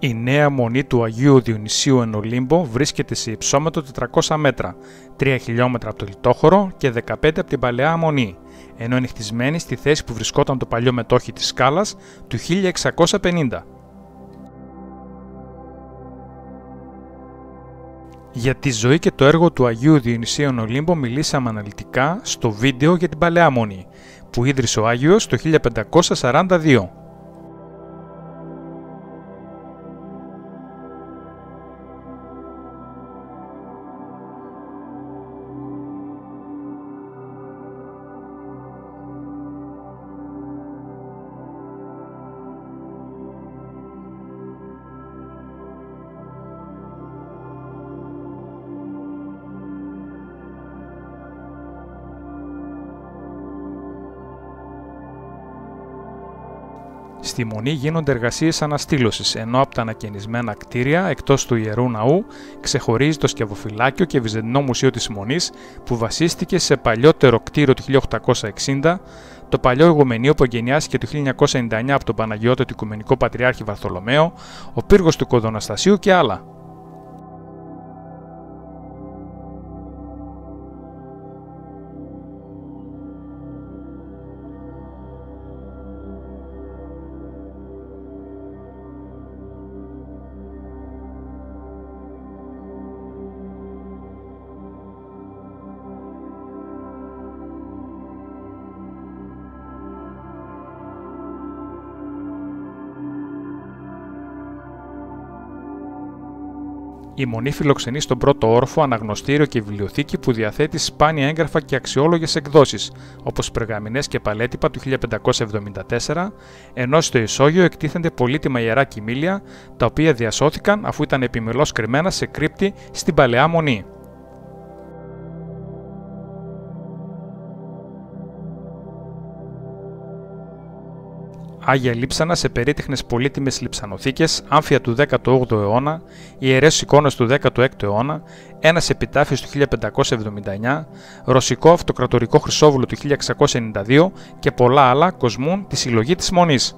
Η νέα μονή του Αγίου Διονυσίου εν Ολύμπο βρίσκεται σε υψόμετρο 400 μέτρα, 3 χιλιόμετρα από το Λιτόχωρο και 15 από την παλαιά μονή, ενώ είναι χτισμένη στη θέση που βρισκόταν το παλιό μετόχι της σκάλας του 1650. Για τη ζωή και το έργο του Αγίου Διονυσίου εν Ολύμπο μιλήσαμε αναλυτικά στο βίντεο για την παλαιά μονή, που ίδρυσε ο Άγιος το 1542. Στη μονή γίνονται εργασίες αναστήλωσης, ενώ από τα ανακαινισμένα κτίρια εκτός του Ιερού Ναού ξεχωρίζει το σκευοφυλάκιο και βυζαντινό μουσείο της μονής που βασίστηκε σε παλιότερο κτίριο του 1860, το παλιό ηγουμενείο που εγκαινιάστηκε το 1999 από τον Παναγιώτο του Οικουμενικό Πατριάρχη Βαρθολομαίο, ο πύργος του Κοδωναστασίου και άλλα. Η μονή φιλοξενεί στον πρώτο όροφο αναγνωστήριο και βιβλιοθήκη που διαθέτει σπάνια έγγραφα και αξιόλογες εκδόσεις, όπως περγαμηνές και παλέτυπα του 1574, ενώ στο ισόγειο εκτίθενται πολύτιμα ιερά κοιμήλια, τα οποία διασώθηκαν αφού ήταν επιμελώς κρυμμένα σε κρύπτη στην παλαιά μονή. Άγια λείψανα σε περίτεχνες πολύτιμες λειψανοθήκες, άμφια του 18ου αιώνα, ιερές εικόνες του 16ου αιώνα, ένας επιτάφιος του 1579, ρωσικό αυτοκρατορικό χρυσόβουλο του 1692 και πολλά άλλα κοσμούν τη συλλογή της μονής.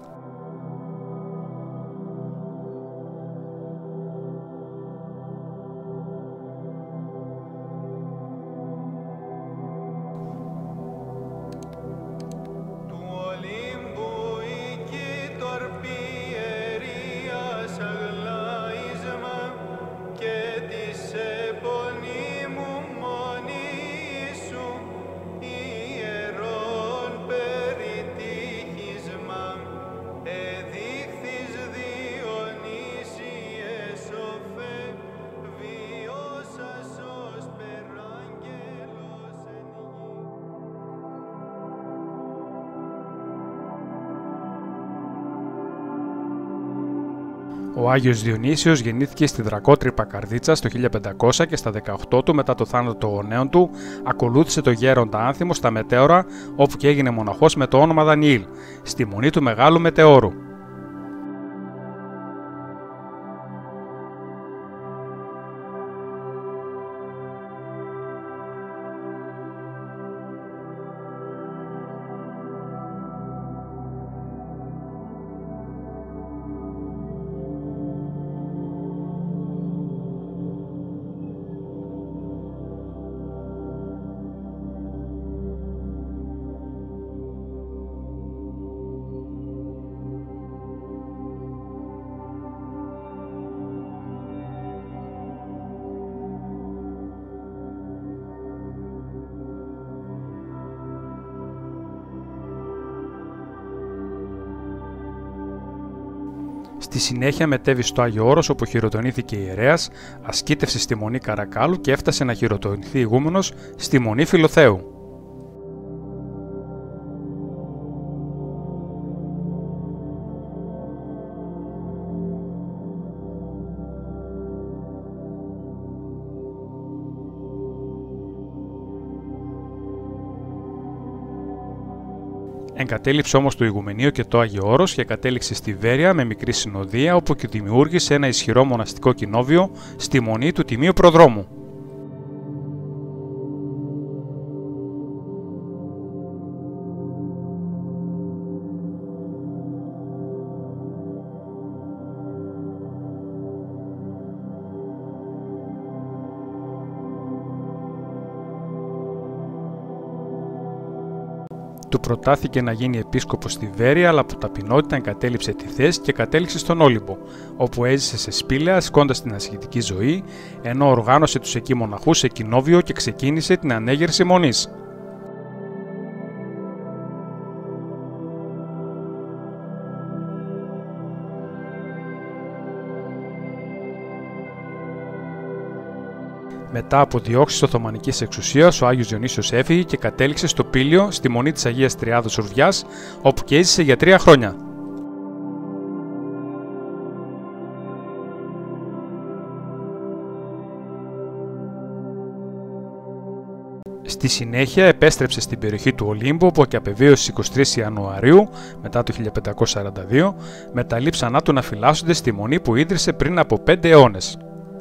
Ο Άγιος Διονύσιος γεννήθηκε στη Δρακότρυπα Καρδίτσας το 1500 και στα 18 του μετά το θάνατο των γονέων του ακολούθησε το γέροντα Άνθιμο στα Μετέωρα, όπου και έγινε μοναχός με το όνομα Δανιήλ, στη μονή του Μεγάλου Μετεώρου. Στη συνέχεια μετέβη στο Άγιο Όρος, όπου χειροτονήθηκε ιερέας, ασκήτευσε στη μονή Καρακάλου και έφτασε να χειροτονηθεί ηγούμενος στη μονή Φιλοθέου. Εγκατέλειψε όμως το ηγουμενείο και το Άγιο Όρος και κατέληξε στη Βέρεια με μικρή συνοδεία, όπου και δημιούργησε ένα ισχυρό μοναστικό κοινόβιο στη μονή του Τιμίου Προδρόμου. προτάθηκε να γίνει επίσκοπος στη Βέρεια, αλλά από ταπεινότητα εγκατέλειψε τη θέση και κατέληξε στον Όλυμπο, όπου έζησε σε σπήλαια ασκώντας την ασχετική ζωή, ενώ οργάνωσε τους εκεί μοναχούς σε κοινόβιο και ξεκίνησε την ανέγερση μονής. Μετά από διώξεις Οθωμανικής εξουσίας, ο Άγιος Διονύσιος έφυγε και κατέληξε στο Πήλιο, στη μονή της Αγίας Τριάδος Σουρβιάς, όπου και έζησε για 3 χρόνια. Στη συνέχεια επέστρεψε στην περιοχή του Ολύμπου, όπου και απεβίωσε στις 23 Ιανουαρίου μετά το 1542, με τα λείψανά του να φυλάσσονται στη μονή που ίδρυσε πριν από 5 αιώνες.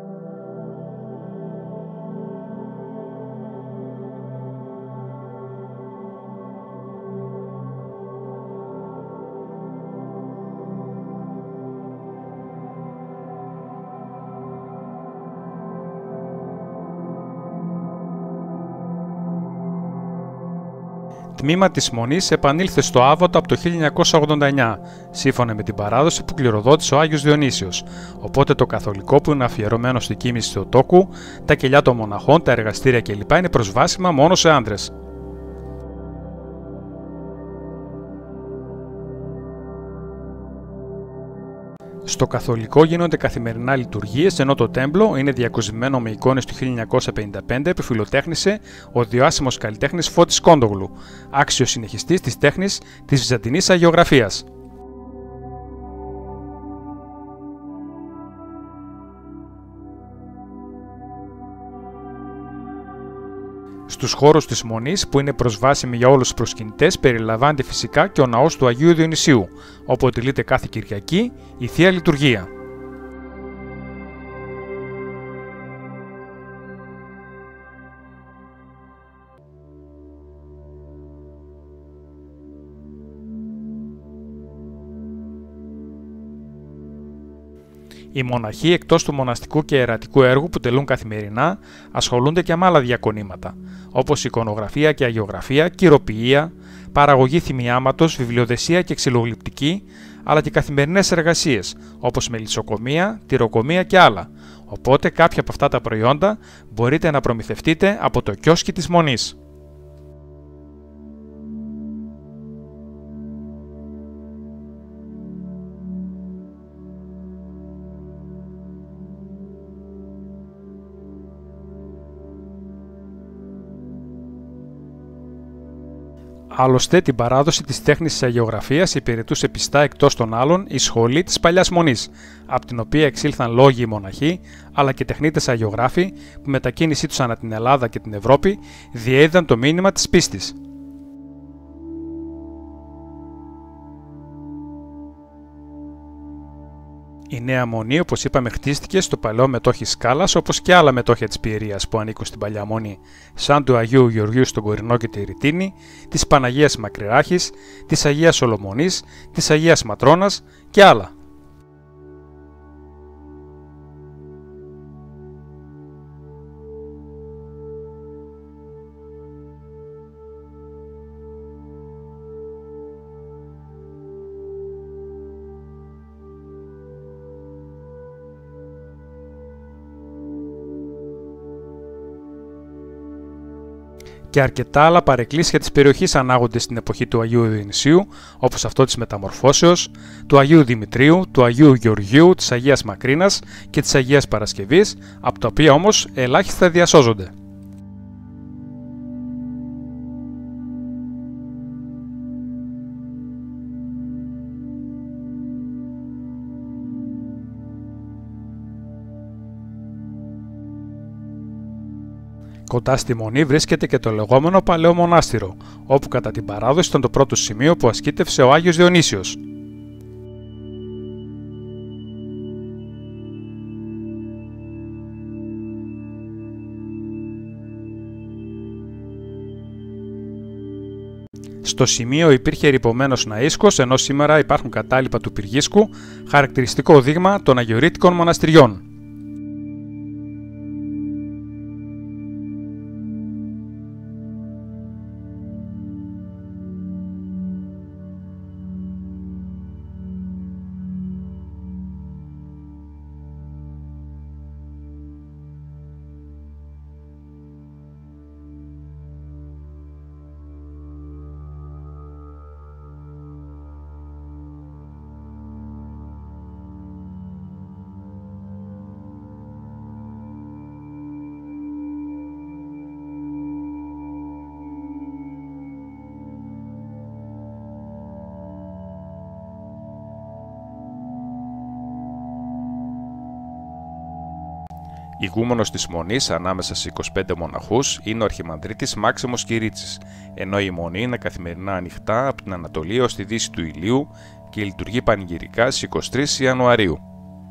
Τμήμα της Μονής επανήλθε στο Άβωτο από το 1989, σύμφωνα με την παράδοση που κληροδότησε ο Άγιος Διονύσιος, οπότε το καθολικό που είναι αφιερωμένο στη κοίμηση Θεοτόκου, τα κελιά των μοναχών, τα εργαστήρια κλπ. Είναι προσβάσιμα μόνο σε άντρες. Στο καθολικό γίνονται καθημερινά λειτουργίες, ενώ το τέμπλο είναι διακοσμημένο με εικόνες του 1955 που φιλοτέχνησε ο διάσημος καλλιτέχνης Φώτης Κόντογλου, άξιος συνεχιστής της τέχνης της Βυζαντινής Αγιογραφίας. Στους χώρους της Μονής, που είναι προσβάσιμοι για όλους τους προσκυνητές, περιλαμβάνεται φυσικά και ο ναός του Αγίου Διονυσίου, όπου τηρείται κάθε Κυριακή η Θεία Λειτουργία. Οι μοναχοί, εκτός του μοναστικού και ιερατικού έργου που τελούν καθημερινά, ασχολούνται και με άλλα διακονήματα, όπως εικονογραφία και αγιογραφία, κυροποιία, παραγωγή θυμιάματος, βιβλιοδεσία και ξυλογλυπτική, αλλά και καθημερινές εργασίες, όπως μελισσοκομεία, τυροκομεία και άλλα. Οπότε κάποια από αυτά τα προϊόντα μπορείτε να προμηθευτείτε από το κιόσκι της Μονής. Άλλωστε, την παράδοση της τέχνης της αγιογραφίας υπηρετούσε πιστά εκτός των άλλων η σχολή της Παλιάς Μονής, από την οποία εξήλθαν λόγοι μοναχοί, αλλά και τεχνίτες αγιογράφοι που με τα κίνησή τους ανά την Ελλάδα και την Ευρώπη διέδιδαν το μήνυμα της πίστης. Η Νέα Μονή, όπως είπαμε, χτίστηκε στο παλαιό μετόχι Σκάλας, όπως και άλλα μετόχια της Πιερίας που ανήκουν στην Παλιά Μονή, σαν του Αγίου Γεωργίου στον Κορινό και τη Ρητίνη, της Παναγίας Μακρυράχης, της Αγίας Σολομονής, της Αγίας Ματρώνας και άλλα. Και αρκετά άλλα παρεκκλήσια της περιοχής ανάγονται στην εποχή του Αγίου Διονυσίου, όπως αυτό της Μεταμορφώσεως, του Αγίου Δημητρίου, του Αγίου Γεωργίου, της Αγίας Μακρίνας και της Αγίας Παρασκευής, από τα οποία όμως ελάχιστα διασώζονται. Κοντά στη Μονή βρίσκεται και το λεγόμενο Παλαιό Μονάστηρο, όπου κατά την παράδοση ήταν το πρώτο σημείο που ασκήτευσε ο Άγιος Διονύσιος. Στο σημείο υπήρχε ερειπωμένος ναΐσκος, ενώ σήμερα υπάρχουν κατάλοιπα του πυργίσκου, χαρακτηριστικό δείγμα των αγιορείτικων μοναστηριών. Ηγούμενος της Μονής ανάμεσα στις 25 μοναχούς είναι ο Αρχιμανδρίτης Μάξιμος Κυρίτσης, ενώ η Μονή είναι καθημερινά ανοιχτά από την Ανατολή ως τη δύση του ηλίου και λειτουργεί πανηγυρικά στις 23 Ιανουαρίου.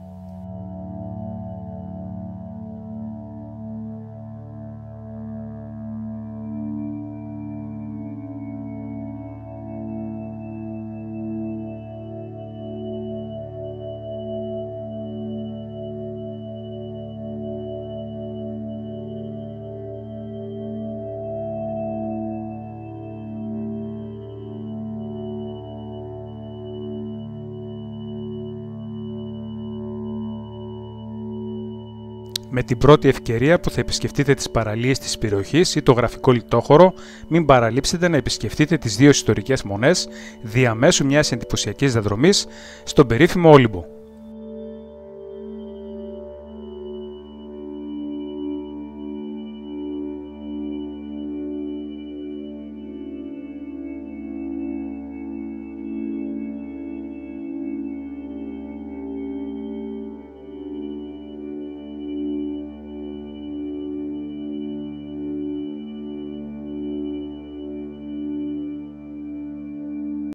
Με την πρώτη ευκαιρία που θα επισκεφτείτε τις παραλίες της περιοχής ή το γραφικό λιτόχωρο, μην παραλείψετε να επισκεφτείτε τις δύο ιστορικές μονές διαμέσου μιας εντυπωσιακής διαδρομής στον περίφημο Όλυμπο.